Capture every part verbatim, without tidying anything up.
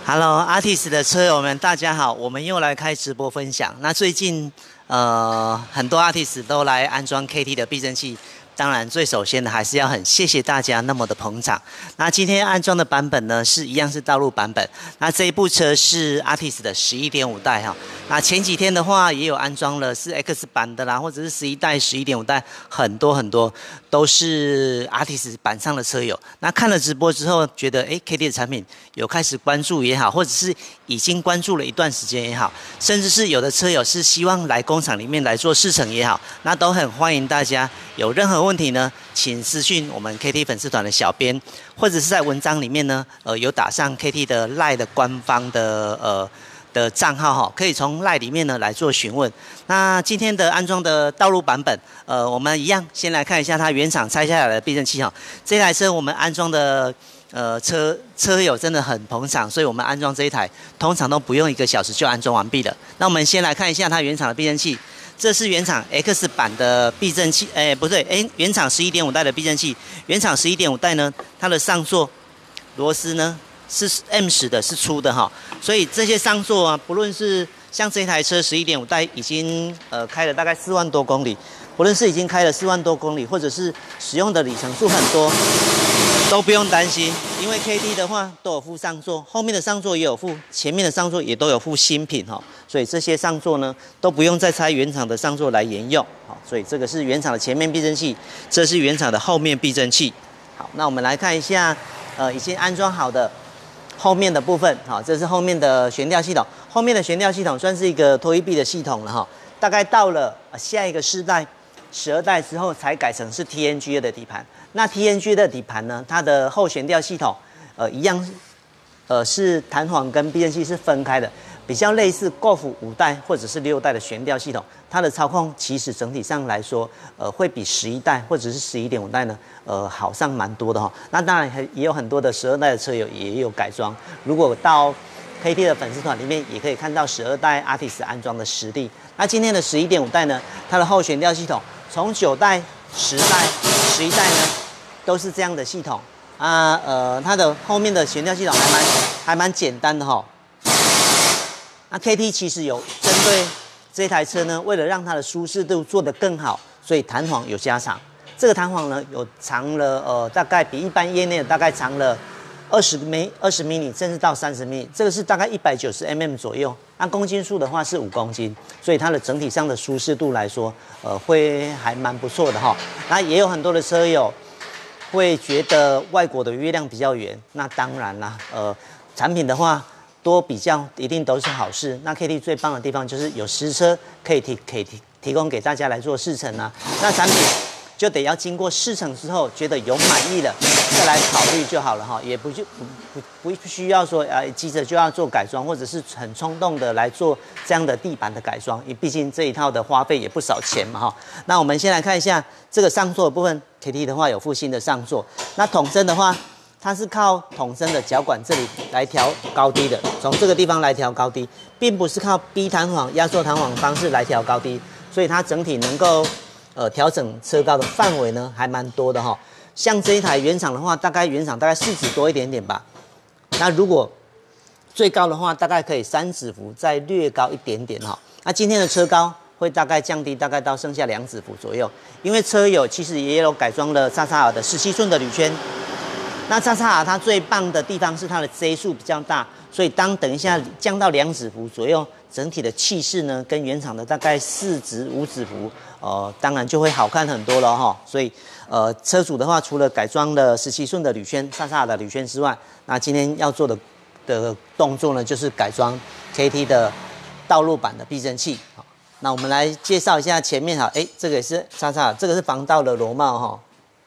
Hello，Artist 的车友们，大家好，我们又来开直播分享。那最近呃很多 Artist 都来安装 K T 的避震器，当然最首先的还是要很谢谢大家那么的捧场。那今天安装的版本呢，是一样是道路版本。那这一部车是 Artist 的十一点五代哈。那前几天的话也有安装了是 X 版的啦，或者是十一代、十一点五代，很多很多都是 Artist 版上的车友。那看了直播之后，觉得哎 K T 的产品有开始关注也好，或者是已经关注了一段时间也好，甚至是有的车友是希望来工厂里面来做试乘也好，那都很欢迎大家有任何问题呢，请私讯我们 K T 粉丝团的小编，或者是在文章里面呢，呃，有打上 K T 的 LINE 的官方的呃的账号哈，可以从 LINE 里面呢来做询问。那今天的安装的道路版本，呃，我们一样先来看一下它原厂拆下来的避震器哈。这台车我们安装的。呃，车车友真的很捧场，所以我们安装这一台通常都不用一个小时就安装完毕了。那我们先来看一下它原厂的避震器，这是原厂 X 版的避震器，哎，不对，哎，原厂十一点五代的避震器，原厂十一点五代呢，它的上座螺丝呢是 M 十 的，是粗的哈，所以这些上座啊，不论是像这台车十一点五代已经呃开了大概四万多公里，不论是已经开了四万多公里，或者是使用的里程数很多。都不用担心，因为 K T 的话都有附上座，后面的上座也有附，前面的上座也都有附新品哈，所以这些上座呢都不用再拆原厂的上座来沿用，好，所以这个是原厂的前面避震器，这是原厂的后面避震器。好，那我们来看一下，呃，已经安装好的后面的部分，好，这是后面的悬吊系统，后面的悬吊系统算是一个拖曳臂的系统了哈，大概到了下一个世代十二代之后才改成是 T N G A 的底盘。那 T N G 的底盘呢？它的后悬吊系统，呃，一样，呃，是弹簧跟避震器是分开的，比较类似 Golf 五代或者是六代的悬吊系统。它的操控其实整体上来说，呃，会比十一代或者是十一点五代呢，呃，好上蛮多的哈。那当然也有很多的十二代的车友也有改装。如果到 K T 的粉丝团里面，也可以看到十二代 Artist 安装的实力。那今天的十一点五代呢，它的后悬吊系统从九代、十代、十一代呢，都是这样的系统啊。呃，它的后面的悬吊系统还蛮还蛮简单的哈。那 K T 其实有针对这台车呢，为了让它的舒适度做得更好，所以弹簧有加长。这个弹簧呢，有长了呃，大概比一般业内大概长了二十米、二十 米，甚至到三十 米。这个是大概一百九十 mm 左右。那公斤数的话是五公斤，所以它的整体上的舒适度来说，呃，会还蛮不错的哈。那也有很多的车友会觉得外国的月亮比较圆，那当然啦，呃，产品的话多比较一定都是好事。那 K T 最棒的地方就是有实车可以提可以提提供给大家来做试乘啊。那产品就得要经过试乘之后，觉得有满意了，再来考虑就好了哈，也不就不不不需要说呃急着就要做改装，或者是很冲动的来做这样的地板的改装，因为毕竟这一套的花费也不少钱嘛哈。那我们先来看一下这个上座的部分 ，K T 的话有附新的上座，那筒身的话，它是靠筒身的脚管这里来调高低的，从这个地方来调高低，并不是靠逼弹簧、压缩弹簧方式来调高低，所以它整体能够呃调整车高的范围呢还蛮多的哈。像这一台原厂的话，大概原厂大概四指多一点点吧。那如果最高的话，大概可以三指幅再略高一点点哈。那今天的车高会大概降低，大概到剩下两指幅左右。因为车友其实也有改装了叉叉 R 的十七寸的铝圈。那叉叉 R 它最棒的地方是它的 J 数比较大，所以当等一下降到两指幅左右，整体的气势呢跟原厂的大概四指五指幅，呃，当然就会好看很多了哈。所以呃，车主的话，除了改装了十七寸的铝圈、叉叉 R 的铝圈之外，那今天要做的的动作呢，就是改装 K T 的道路版的避震器。好，那我们来介绍一下前面哈，哎，这个也是叉叉 R，这个是防盗的螺帽哈。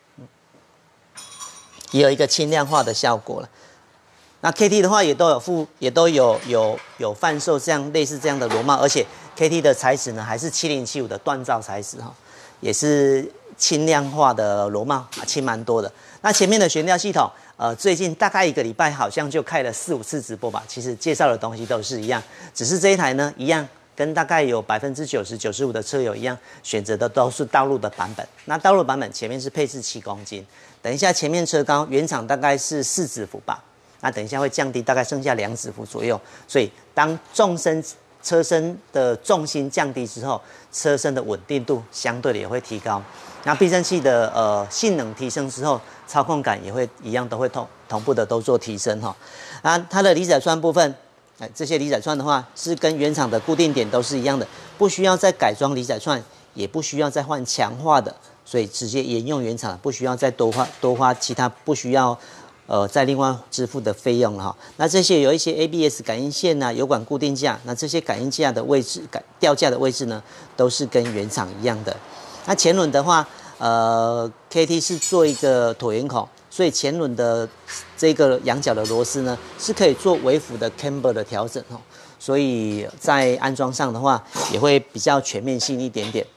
也有一个轻量化的效果了。那 K T 的话也都有附，也都有有有贩售这样类似这样的螺帽，而且 K T 的材质呢还是七零七五的锻造材质哈，也是轻量化的螺帽，啊，轻蛮多的。那前面的悬吊系统，呃，最近大概一个礼拜好像就开了四五次直播吧，其实介绍的东西都是一样，只是这一台呢一样。跟大概有百分之九十、九十五的车友一样，选择的都是道路的版本。那道路版本前面是配置七公斤，等一下前面车高原厂大概是四指幅吧， 那等一下会降低大概剩下两指幅左右。所以当纵深车身的重心降低之后，车身的稳定度相对的也会提高。那避震器的呃性能提升之后，操控感也会一样都会同同步的都做提升哈。啊，它的离载串部分。哎，这些离载串的话是跟原厂的固定点都是一样的，不需要再改装离载串，也不需要再换强化的，所以直接沿用原厂，不需要再多花多花其他不需要呃再另外支付的费用了哈。那这些有一些 A B S 感应线呐、啊、油管固定架，那这些感应架的位置、感吊架的位置呢，都是跟原厂一样的。那前轮的话，呃 ，K T 是做一个椭圆孔。所以前轮的这个仰角的螺丝呢，是可以做微幅的 camber 的调整哦，所以在安装上的话，也会比较全面性一点点。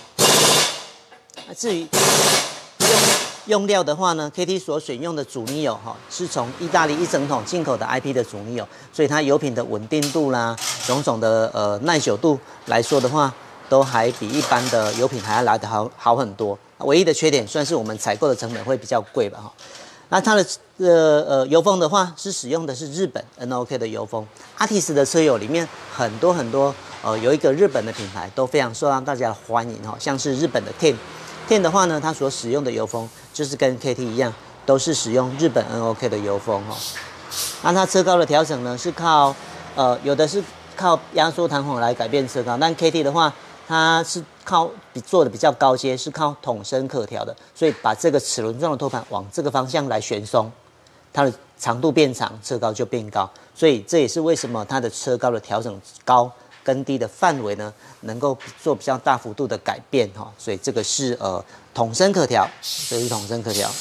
至于用用料的话呢 ，K T 所选用的阻尼油哈，是从意大利一整桶进口的 I P 的阻尼油，所以它油品的稳定度啦，种种的呃耐久度来说的话，都还比一般的油品还要来得好好很多。唯一的缺点算是我们采购的成本会比较贵吧哈。那它的呃呃油封的话是使用的是日本 N O K 的油封。阿提斯的车友里面很多很多呃有一个日本的品牌都非常受到大家的欢迎哈，像是日本的 T E N T E N 的话呢，它所使用的油封就是跟 K T 一样，都是使用日本 N O K 的油封哈。那它车高的调整呢是靠呃有的是靠压缩弹簧来改变车高，但 K T 的话。它是靠比做的比较高阶，是靠筒身可调的，所以把这个齿轮状的托盘往这个方向来旋松，它的长度变长，车高就变高，所以这也是为什么它的车高的调整高跟低的范围呢，能够做比较大幅度的改变哈，所以这个是呃筒身可调，这是筒身可调。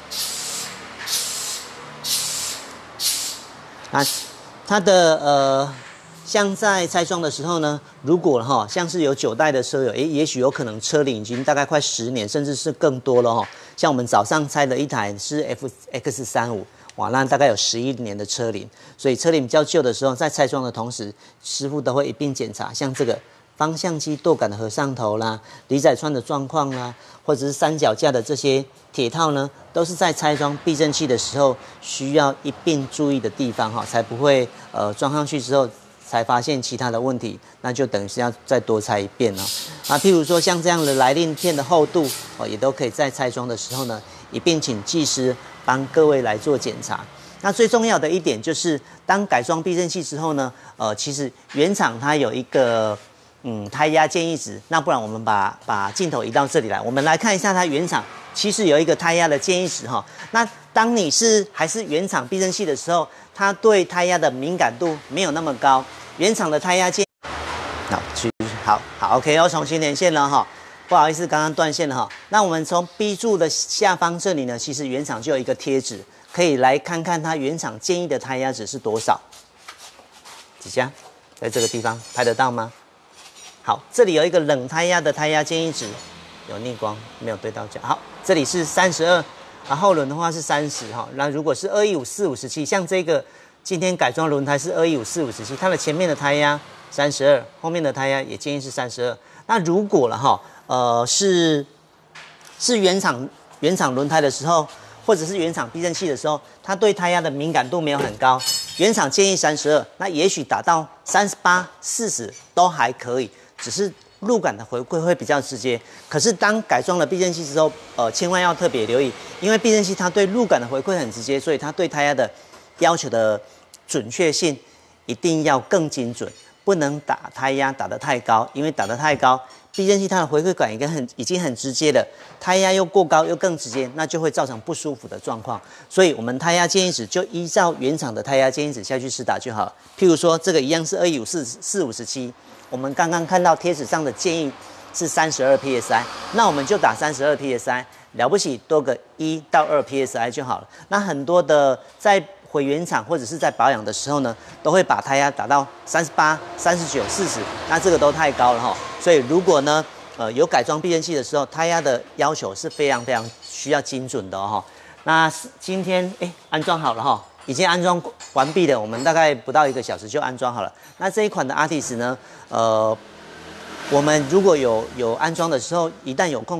那它的呃。像在拆装的时候呢，如果哈像是有九代的车友，诶，也许有可能车龄已经大概快十年，甚至是更多了哈。像我们早上拆的一台是 F X 三十五，哇，那大概有十一年的车龄，所以车龄比较旧的时候，在拆装的同时，师傅都会一并检查，像这个方向机舵杆的合上头啦、离载串的状况啦，或者是三脚架的这些铁套呢，都是在拆装避震器的时候需要一并注意的地方哈，才不会呃装上去之后。才发现其他的问题，那就等于是要再多拆一遍了。啊，譬如说像这样的来令片的厚度哦，也都可以在拆装的时候呢，一并请技师帮各位来做检查。那最重要的一点就是，当改装避震器之后呢，呃，其实原厂它有一个嗯胎压建议值。那不然我们把把镜头移到这里来，我们来看一下它原厂其实有一个胎压的建议值哈。那当你是还是原厂避震器的时候，它对胎压的敏感度没有那么高。原厂的胎压建，好，好，好 ，OK， 要重新连线了哈。不好意思，刚刚断线了哈。那我们从 B 柱的下方这里呢，其实原厂就有一个贴纸，可以来看看它原厂建议的胎压值是多少。几下，在这个地方拍得到吗？好，这里有一个冷胎压的胎压建议值，有逆光，没有对到角。好，这里是三十二，啊，后轮的话是三十哈。那如果是二一五四五十七，像这个。今天改装轮胎是二一五四五十七，它的前面的胎压三十二，后面的胎压也建议是三十二。那如果了哈，呃，是是原厂原厂轮胎的时候，或者是原厂避震器的时候，它对胎压的敏感度没有很高，原厂建议三十二，那也许打到三十八、四十都还可以，只是路感的回馈会比较直接。可是当改装了避震器之后，呃，千万要特别留意，因为避震器它对路感的回馈很直接，所以它对胎压的要求的准确性一定要更精准，不能打胎压打得太高，因为打得太高，避震器它的回馈感已经很已经很直接了，胎压又过高又更直接，那就会造成不舒服的状况。所以我们胎压建议值就依照原厂的胎压建议值下去试打就好。譬如说这个一样是二一五四四五十七，我们刚刚看到贴纸上的建议是三十二 P S I， 那我们就打三十二 P S I， 了不起多个一到二 P S I 就好了。那很多的在回原厂或者是在保养的时候呢，都会把胎压打到三十八、三十九、四十，那这个都太高了哈。所以如果呢，呃，有改装避震器的时候，胎压的要求是非常非常需要精准的哈。那今天哎安装好了哈，已经安装完毕了，我们大概不到一个小时就安装好了。那这一款的 Artis 呢，呃，我们如果有有安装的时候，一旦有空档，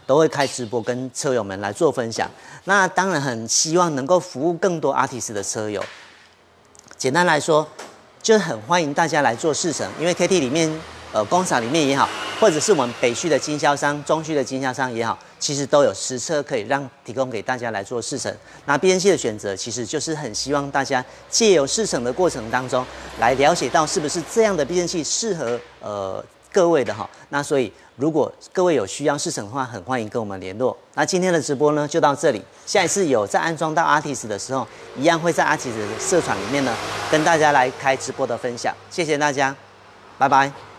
都会开直播跟车友们来做分享。那当然很希望能够服务更多 Artist 的车友。简单来说，就是很欢迎大家来做试乘，因为 K T 里面，呃，工厂里面也好，或者是我们北区的经销商、中区的经销商也好，其实都有实车可以让提供给大家来做试乘。那 B N C 的选择，其实就是很希望大家借由试乘的过程当中，来了解到是不是这样的 B N C 适合呃各位的哈。那所以如果各位有需要试乘的话，很欢迎跟我们联络。那今天的直播呢就到这里，下一次有在安装到 Artist 的时候，一样会在 Artist 的社团里面呢跟大家来开直播的分享。谢谢大家，拜拜。